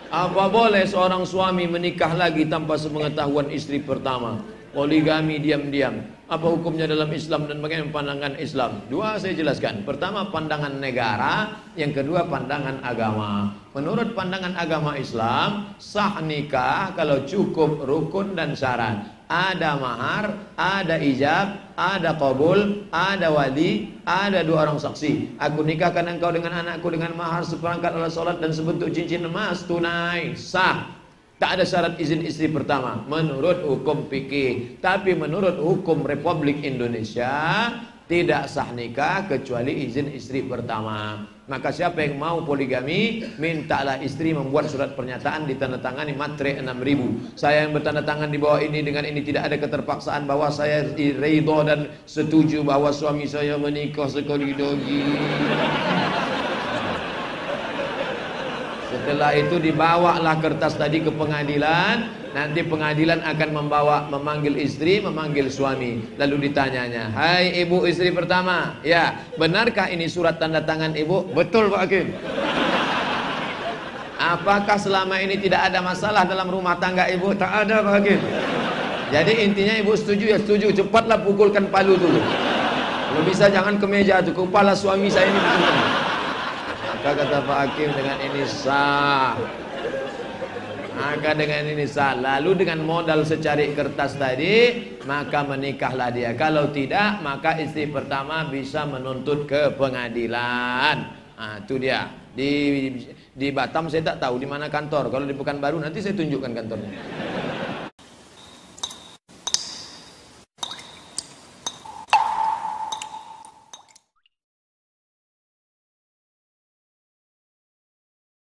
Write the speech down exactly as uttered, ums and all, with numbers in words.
Apa boleh seorang suami menikah lagi tanpa sepengetahuan istri pertama? Poligami diam-diam. Apa hukumnya dalam Islam dan bagaimana pandangan Islam? Dua saya jelaskan. Pertama pandangan negara, yang kedua pandangan agama. Menurut pandangan agama Islam, sah nikah kalau cukup rukun dan syarat. Ada mahar, ada ijab, ada qabul, ada wali, ada dua orang saksi. Aku nikahkan engkau dengan anakku dengan mahar seperangkat alat solat dan sebentuk cincin emas tunai, sah. Tak ada syarat izin istri pertama menurut hukum fikih. Tapi menurut hukum Republik Indonesia tidak sah nikah kecuali izin istri pertama. Maka siapa yang mau poligami, mintalah istri membuat surat pernyataan ditandatangani matre enam ribu. Saya yang bertanda tangan di bawah ini, dengan ini tidak ada keterpaksaan bahwa saya ridho dan setuju bahwa suami saya menikah sekali-dogi. Setelah itu dibawalah kertas tadi ke pengadilan. Nanti pengadilan akan membawa, memanggil istri, memanggil suami. Lalu ditanyanya, hai ibu istri pertama, ya benarkah ini surat tanda tangan ibu? Betul Pak Hakim. Apakah selama ini tidak ada masalah dalam rumah tangga ibu? Tak ada Pak Hakim. Jadi intinya ibu setuju ya setuju. Cepatlah pukulkan palu dulu. Kalau bisa jangan ke meja tuh, kepala suami saya ini betul. Maka kata Pak Hakim, dengan ini sah. Maka dengan ini sah. Lalu dengan modal secari kertas tadi, maka menikahlah dia. Kalau tidak, maka istri pertama bisa menuntut ke pengadilan. Nah, itu dia. Di di Batam saya tak tahu di mana kantor. Kalau di Pekanbaru nanti saya tunjukkan kantornya.